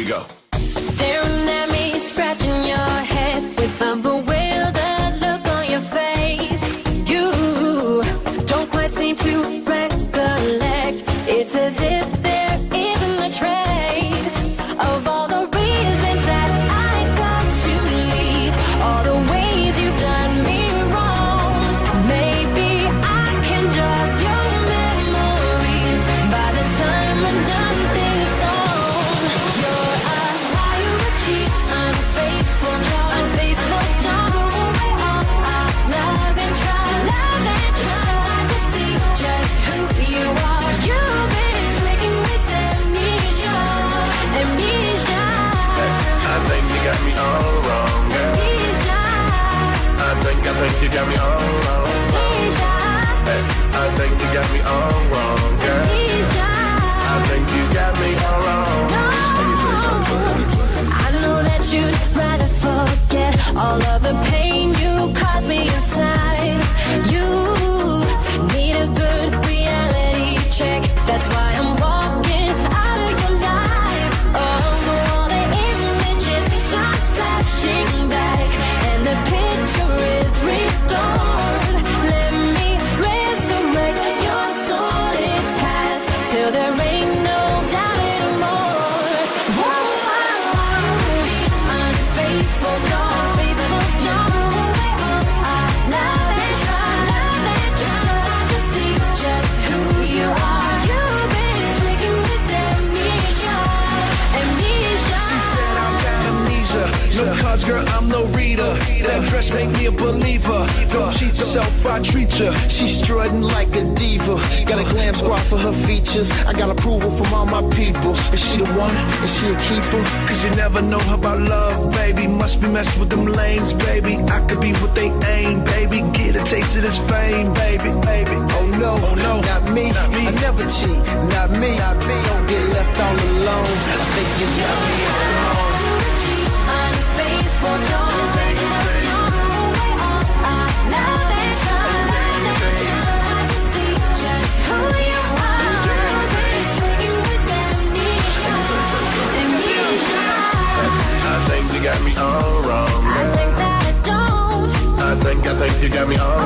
we go. Staring at me, scratching your head with a bewildered look on your face. You don't quite seem to recollect. It's as if there isn't a trace of all the reasons that I got to leave, all the ways you've done me wrong. Maybe I can jog your memory by the time I'm done this song. You're a liar, a cheat, unfaithful, unfaithful. Don't away all our love and try to see just who you are. You've been stricken with amnesia, amnesia. I think you got me all wrong, girl. Amnesia, I think you got me all wrong. amnesia, I think you got me all wrong, girl. amnesia. I think you got me all wrong. I know that you'd rather forget all of the pain you caused me inside. You need a good reality check. That's why I'm walking out of your life. Oh, so all the images start flashing back, and the picture is restored. Let me resurrect your sordid past till there ain't no doubt anymore. Unfaithful, unfaithful, don't away all our love and try to see just who you are. You've been stricken with amnesia, amnesia. She said I've got amnesia. No cards, girl, I'm no reader. That dress make me a believer. Don't cheat yourself, I treat ya. She's strutting like a diva. Got a glam squad for her features. I got approval from all my peoples. Is she the one? Is she a keeper? Cause you never know about love, baby. Must be messing with them lanes, baby. I could be what they aim, baby. Get a taste of this fame, baby, baby. Oh no, not me. I never cheat, not me. Don't get left all alone. I think you got me all wrong. Unfaithful, don't away all our love and try to see just who you are. You've been stricken with amnesia, amnesia. I think you got me all wrong, I girl. think that I don't. I think you got me all